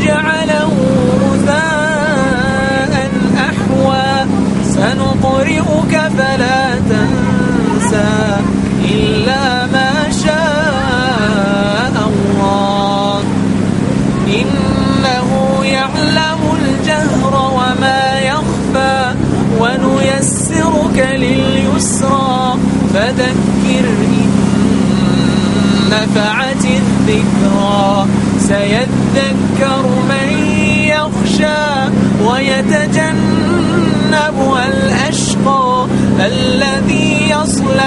فجعله غثاء أحوى سنقرئك فلا تنسى إلا ما شاء الله إنه يعلم الجهر وما يخفى ونيسرك لليسرى فذكر إن نفعت الذكرى سيذكر من يخشى ويتجنبها الأشقى الذي يصلى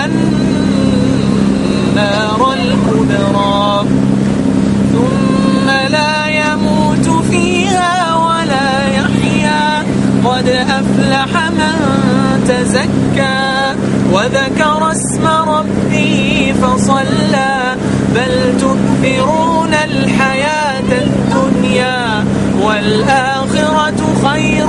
النار الكبرى ثم لا يموت فيها ولا يحيا قد أفلح من تزكى وذكر اسم ربه فصلى بل تؤثرون الحياة الدنيا والآخرة خير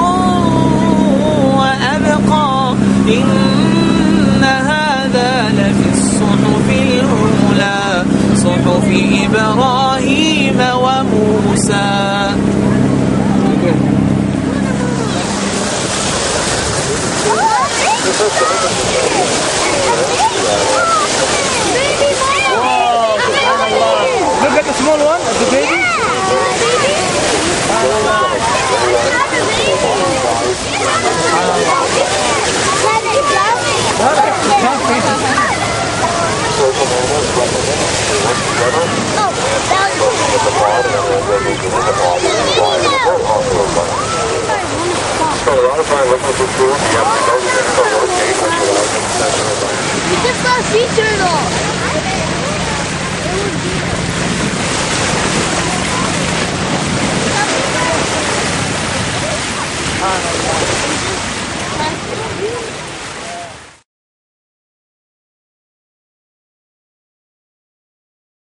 وأبقى إن هذا لفي الصحف الأولى صحف إبراهيم وموسى. Look at the small one, at the baby. You just saw a sea turtle.